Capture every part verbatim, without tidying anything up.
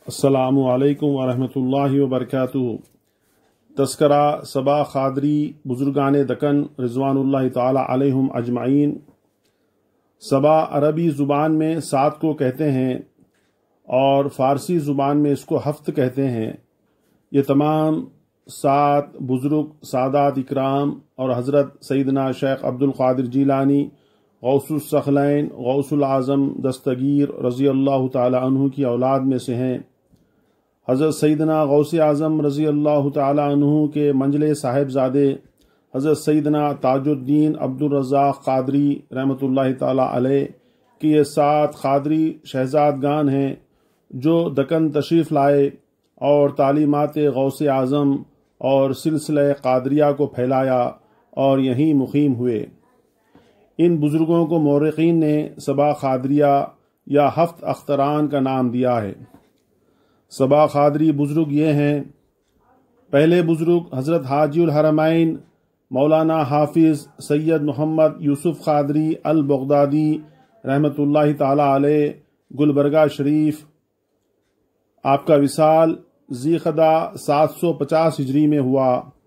अस्सलामु अलैकुम वरहमतुल्लाहि वबरकातुहू। तस्करा सबा खादरी बुजुर्गान दकन रिजवानुल्लाहि ताला अलैहिम अजमाइन। सबा अरबी ज़ुबान में सात को कहते हैं और फ़ारसी ज़ुबान में इसको हफ्त कहते हैं। ये तमाम सात बुजुर्ग सादात इकराम और हज़रत सैयदना शेख अब्दुल क़ादिर जीलानी गौसुस सखलैन गौसुल आज़म दस्तगीर रज़ी अल्लाह ताला अन्हु की औलाद में से हैं। हज़रत सैयदना गौसे आज़म रज़ी अल्लाह ताला अन्हु के मंजले साहिबजादे हज़रत सैयदना ताजुद्दीन अब्दुल रज़्ज़ाक़ क़ादरी रहमतुल्लाहि ताला अलैह की ये सात क़ादरी शहज़ादगान हैं जो दक्कन तशरीफ़ लाए और तालीमात गौसे आज़म और सिलसिला क़ादरिया को फैलाया और यहीं मुक़ीम हुए। इन बुज़ुर्गों को मौरख़ीन ने सबा क़ादरिया या हफ्त अख्तरान का नाम दिया है। सबा क़ादरी बुज़ुर्ग ये हैं। पहले बुज़ुर्ग हज़रत हाजीउल हरमैन मौलाना हाफिज़ सैयद मोहम्मद यूसुफ़ क़ादरी अल बगदादी रहमतुल्लाहि ताला अलैह गुलबर्गा शरीफ। आपका विसाल ज़ीक़दा सात सौ पचास हिजरी में हुआ।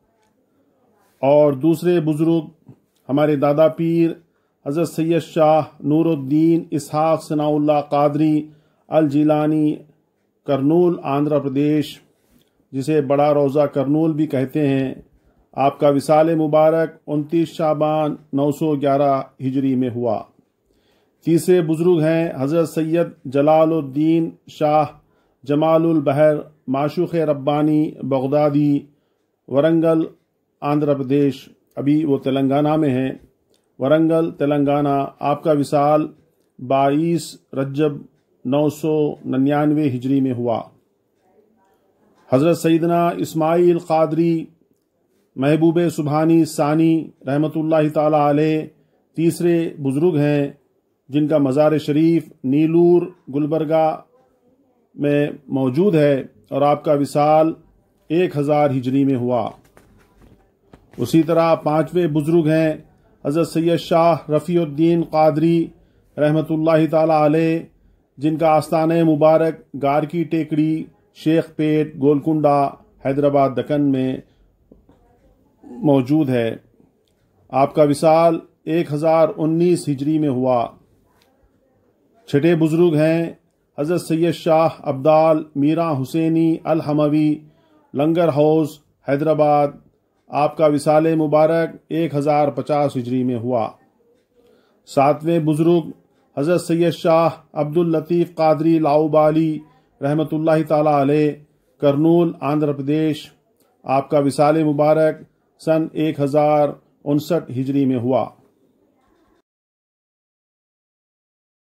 और दूसरे बुज़ुर्ग हमारे दादा पीर हज़रत सैयद शाह नूरुद्दीन इसहाक़ सनाउल्लाह क़ादरी अल जीलानी करनूल आंध्र प्रदेश, जिसे बड़ा रोज़ा करनूल भी कहते हैं। आपका विसाल मुबारक उनतीस शाबान नौ सौ ग्यारह हिजरी में हुआ। तीसरे बुज़ुर्ग हैं हज़रत सैयद जलालुद्दीन शाह जमालुल बहर माशूक़ रब्बानी बगदादी वरंगल आंध्र प्रदेश, अभी वो तेलंगाना में हैं, वरंगल तेलंगाना। आपका विसाल बाईस रज्जब नौ सौ निन्यानवे हिजरी में हुआ। हज़रत सैयदना इस्माइल क़ादरी महबूब सुबहानी सानी रहमतुल्लाहि ताला अलैह तीसरे बुज़ुर्ग हैं जिनका मज़ार शरीफ नीलूर गुलबर्गा में मौजूद है और आपका विसाल एक हज़ार हिजरी में हुआ। उसी तरह पांचवें बुज़ुर्ग हैं हज़रत सैयद शाह रफ़ीउद्दीन क़ादरी रहमतुल्लाहि ताला अलैह, जिनका आस्थाने मुबारक गार की टेकड़ी शेख पेट गोलकुंडा हैदराबाद दक्कन में मौजूद है। आपका विसाल एक हज़ार उन्नीस हिजरी में हुआ। छठे बुज़ुर्ग हैं हज़रत सैयद शाह अब्दाल मीरा हुसैनी अल हमवी लंगर हाउस हैदराबाद। आपका विसाल मुबारक एक हज़ार पचास हिजरी में हुआ। सातवें बुज़ुर्ग हज़रत सैयद शाह अब्दुल लतीफ़ क़ादरी लाउबाली रहमतुल्लाहि ताला अलैह करनूल आंध्र प्रदेश। आपका विसाल मुबारक सन एक हज़ार उनसठ हिजरी में हुआ।